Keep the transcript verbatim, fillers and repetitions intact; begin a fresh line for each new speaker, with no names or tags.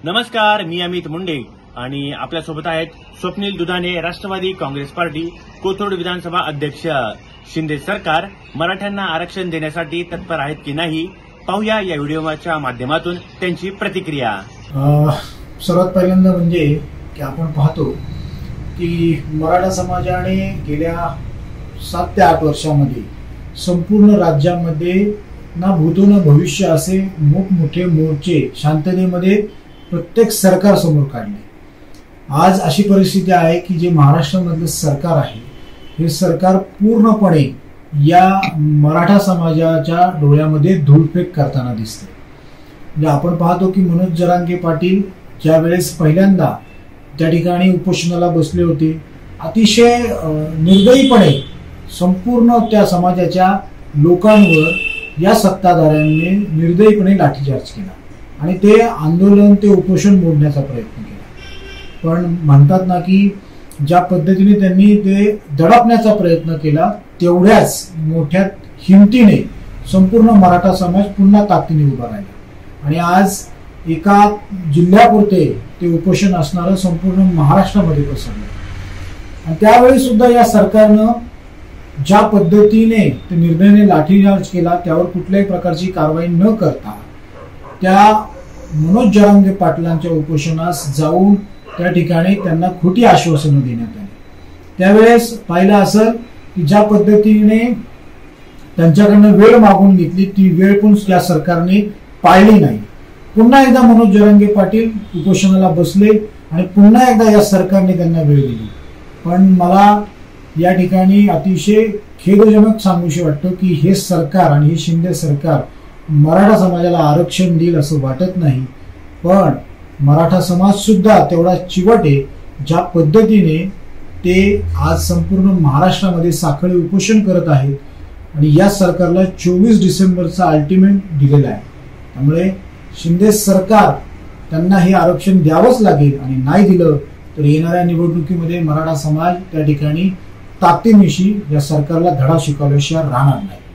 नमस्कार, मी अमित मुंडे आणि आपल्यासोबत आहेत स्वप्नील दुधाने, राष्ट्रवादी काँग्रेस पार्टी, कोथरूड विधानसभा अध्यक्ष. शिंदे सरकार मराठ्यांना आरक्षण देण्यासाठी तत्पर आहेत की नाही, पाहूया या व्हिडिओच्या माध्यमातून त्यांची प्रतिक्रिया.
सर्वात पहिल्यांदा म्हणजे की आपण पाहतो की मराठा समाजाने गेल्या सात ते आठ वर्षांमध्ये संपूर्ण राज्यामध्ये ना भूतो ना भविष्य असे मोठमोठे मोर्चे शांततेमध्ये प्रत्येक सरकार समोर काढले. आज अशी परिस्थिती आहे की जे महाराष्ट्रामधलं सरकार आहे हे सरकार पूर्णपणे या मराठा समाजाच्या डोळ्यामध्ये धूळफेक करताना दिसते. म्हणजे आपण पाहतो की मनोज जरांगे पाटील ज्या वेळेस पहिल्यांदा त्या ठिकाणी उपोषणाला बसले होते, अतिशय निर्दयीपणे संपूर्ण त्या समाजाच्या लोकांवर या सत्ताधाऱ्यांनी निर्दयीपणे लाठीचार्ज केला आणि ते आंदोलन ते उपोषण मोडण्याचा प्रयत्न केला. पण म्हणतात ना की ज्या पद्धतीने त्यांनी ते दडपण्याचा प्रयत्न केला तेवढ्याच मोठ्या हिमतीने संपूर्ण मराठा समाज पुन्हा ताकदीने उभा राहिला आणि आज एका जिल्ह्यापुरते ते उपोषण असणारं संपूर्ण महाराष्ट्रामध्ये पसरलं. आणि त्यावेळी सुद्धा या सरकारनं ज्या पद्धतीने ते निर्दयीने लाठीचार्ज केला त्यावर कुठल्याही प्रकारची कारवाई न करता त्या मनोज जरांगे पाटलांच्या उपोषणास जाऊन त्या ठिकाणी त्यांना खोटी आश्वासनं देण्यात आली. त्यावेळेस पाहिलं असेल की ज्या पद्धतीने त्यांच्याकडनं वेळ मागून घेतली ती वेळ पण या सरकारने पाळली नाही. पुन्हा एकदा मनोज जरांगे पाटील उपोषणाला बसले आणि पुन्हा एकदा या सरकारने त्यांना वेळ दिली. पण मला या ठिकाणी अतिशय खेदजनक सांगूशी वाटतं की हे सरकार आणि हे शिंदे सरकार मराठा समाजाला आरक्षण देईल असं वाटत नाही. पण मराठा समाज सुद्धा तेवढा चिवट आहे ज्या पद्धतीने ते आज संपूर्ण महाराष्ट्रामध्ये साखळी उपोषण करत आहेत आणि या सरकारला चोवीस डिसेंबरचा अल्टिमेट दिलेला आहे. त्यामुळे शिंदे सरकार त्यांना हे आरक्षण द्यावंच लागेल आणि नाही दिलं तर येणाऱ्या निवडणुकीमध्ये मराठा समाज त्या ठिकाणी ताकदीनिशी या सरकारला धडा शिकवल्याशिवाय राहणार नाही.